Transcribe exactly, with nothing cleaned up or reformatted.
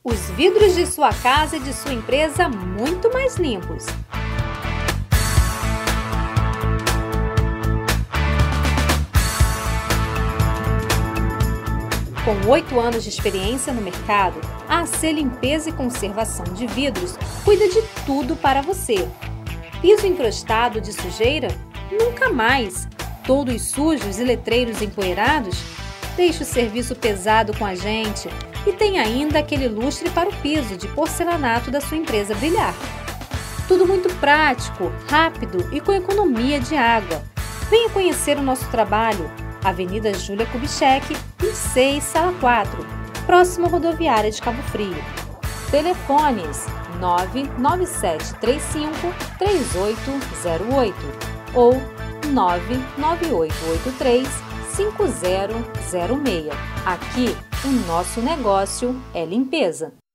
Os vidros de sua casa e de sua empresa muito mais limpos. Com oito anos de experiência no mercado, a A C Limpeza e Conservação de Vidros cuida de tudo para você. Piso encrostado de sujeira? Nunca mais! Todos sujos e letreiros empoeirados? Deixe o serviço pesado com a gente e tem ainda aquele lustre para o piso de porcelanato da sua empresa brilhar. Tudo muito prático, rápido e com economia de água. Venha conhecer o nosso trabalho. Avenida Júlia Kubitschek, vinte e seis, sala quatro, próximo à rodoviária de Cabo Frio. Telefones nove nove sete três cinco três oito zero oito ou nove nove oito oito três cinco zero zero seis. Aqui, o nosso negócio é limpeza.